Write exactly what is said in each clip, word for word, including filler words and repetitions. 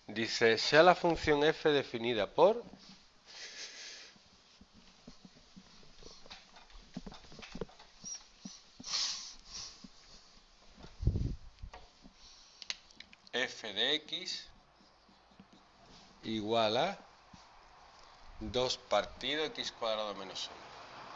Dice, sea la función f definida por f de x igual a dos partido x cuadrado menos uno.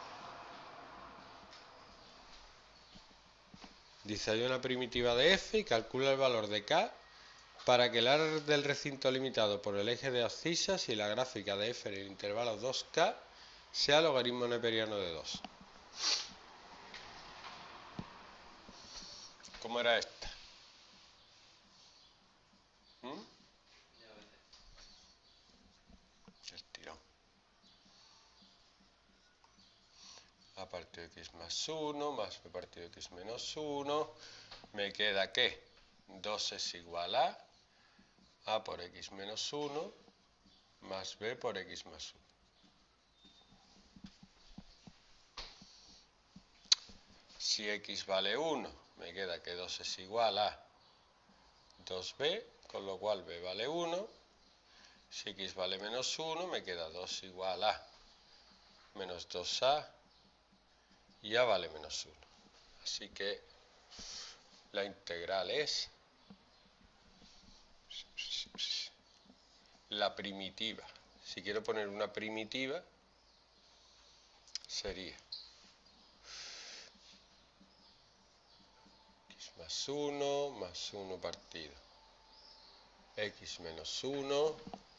Dice, hay una primitiva de f y calcula el valor de k para que el área del recinto limitado por el eje de abscisas y la gráfica de f en el intervalo dos k sea logaritmo neperiano de dos. ¿Cómo era esta? ¿Mm? El tirón. A partido de x más uno más b partido de x menos uno. Me queda que dos es igual a a por x menos uno más b por x más uno. Si x vale uno, me queda que dos es igual a dos b, con lo cual b vale uno. Si x vale menos uno, me queda dos igual a menos dos a y a vale menos uno. Así que la integral es la primitiva. Si quiero poner una primitiva, sería x más uno más uno partido x menos uno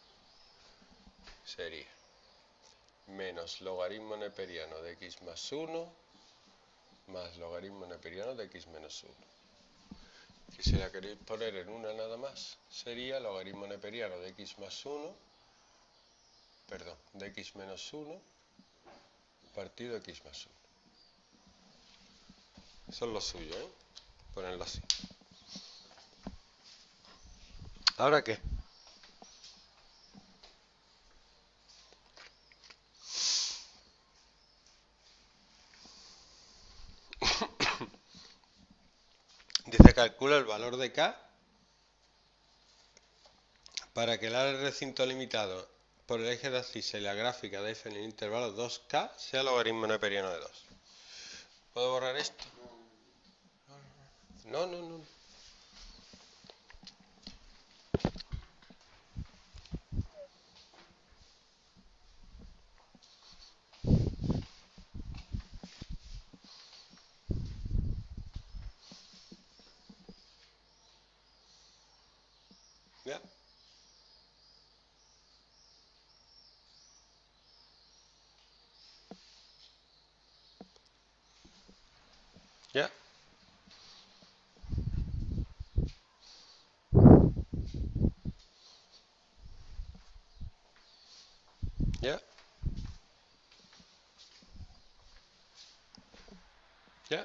sería menos logaritmo neperiano de x más uno más logaritmo neperiano de x menos uno. Que si la queréis poner en una nada más, sería logaritmo neperiano de x más uno, perdón, de x menos uno partido x más uno. Eso es lo suyo, ¿eh? Ponerlo así. ¿Ahora qué? Dice, calcula el valor de k para que el área del recinto limitado por el eje de abscisa y la gráfica de f en el intervalo dos k sea logaritmo neperiano de dos. ¿Puedo borrar esto? No, no, no. ¿Ya? ¿Ya? ¿Ya? ¿Ya?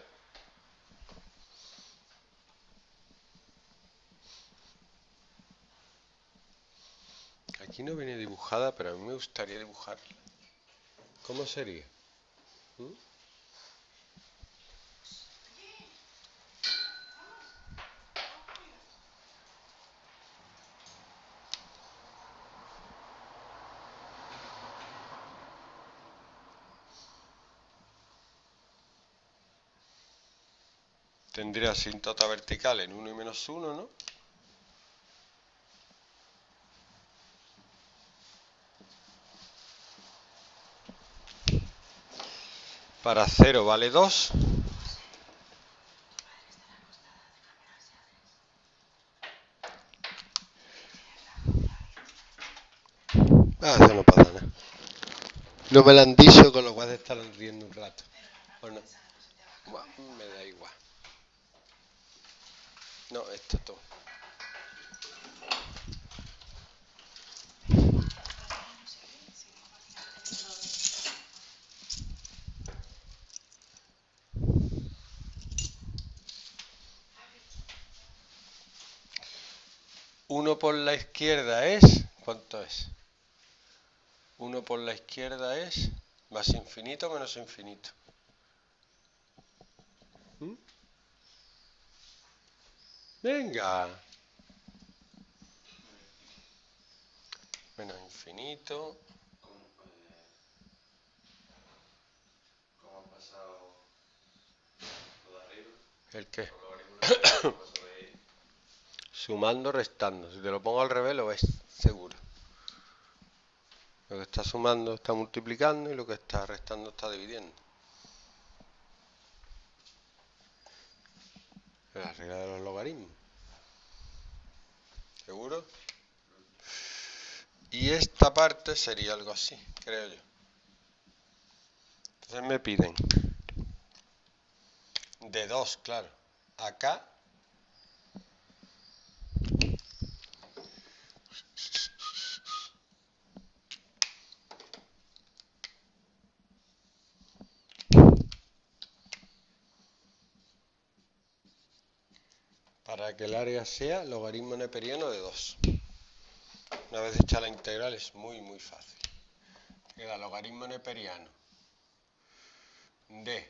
Aquí no viene dibujada, pero a mí me gustaría dibujarla. ¿Cómo sería? ¿Mm? Tendría asíntota vertical en uno y menos uno, ¿no? Para cero vale dos. Ah, eso no pasa nada. No me lo han dicho, con lo cual estarán riendo un rato. ¿O no? Buah, me da igual. No, esto todo. uno por la izquierda es... ¿Cuánto es? uno por la izquierda es... ¿Más infinito o menos infinito? ¿Mm? Venga. menos infinito. ¿Cómo, eh, ¿Cómo han pasado lo de arriba? ¿El qué? Los logaritmos neperianos, ¿cómo pasó de ahí? Sumando, restando. Si te lo pongo al revés lo ves seguro. Lo que está sumando está multiplicando y lo que está restando está dividiendo. Es la regla de los logaritmos. ¿Seguro? Y esta parte sería algo así, creo yo. Entonces me piden de dos, claro. Acá para que el área sea logaritmo neperiano de dos. Una vez hecha la integral es muy muy fácil. Queda logaritmo neperiano de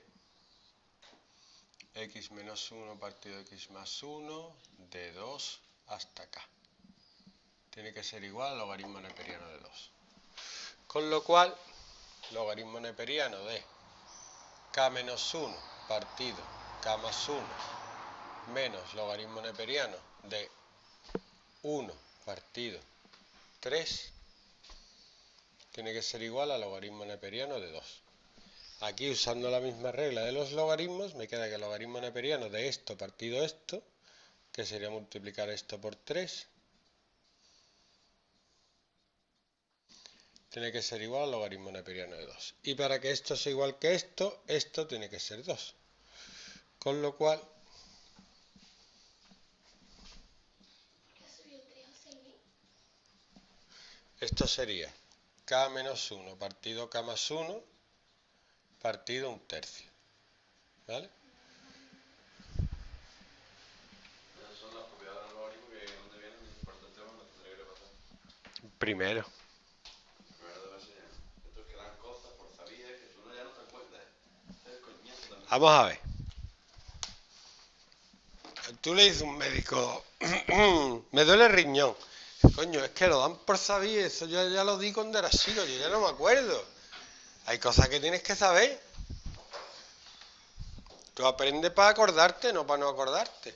x menos uno partido x más uno de dos hasta acá. Tiene que ser igual al logaritmo neperiano de dos. Con lo cual, logaritmo neperiano de k menos uno partido k más uno menos logaritmo neperiano de uno partido tres tiene que ser igual al logaritmo neperiano de dos. Aquí, usando la misma regla de los logaritmos, me queda que el logaritmo neperiano de esto partido esto, que sería multiplicar esto por tres, tiene que ser igual al logaritmo neperiano de dos. Y para que esto sea igual que esto, esto tiene que ser dos. Con lo cual, esto sería k menos uno partido k más uno partido un tercio. ¿Vale? Esas son las propiedades del logaritmo que no te vienen ni por el tema, no tendría que repasar. Primero. Primero debe ser, estos que dan cosas por sabías que tú no ya no te acuerdas. Este es el coñazo también. Vamos a ver. Tú le dices a un médico, me duele el riñón. Coño, es que lo dan por saber, eso yo ya lo di cuando era chico, yo ya no me acuerdo. Hay cosas que tienes que saber. Tú aprendes para acordarte, no para no acordarte.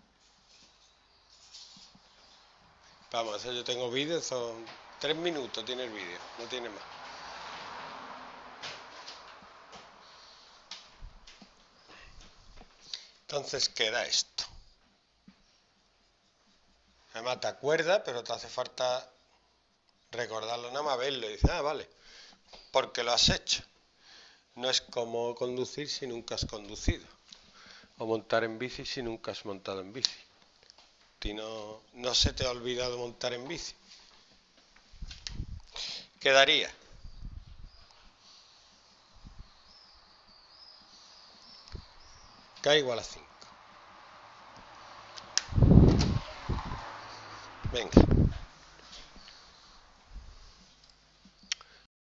Vamos, eso yo tengo vídeos, son tres minutos tiene el vídeo, no tiene más. Entonces queda esto. Además te acuerdas, pero te hace falta recordarlo, nada más verlo y dices, ah, vale, porque lo has hecho. No es como conducir si nunca has conducido, o montar en bici si nunca has montado en bici. Si no, no se te ha olvidado montar en bici. Quedaría k igual a cinco. Venga.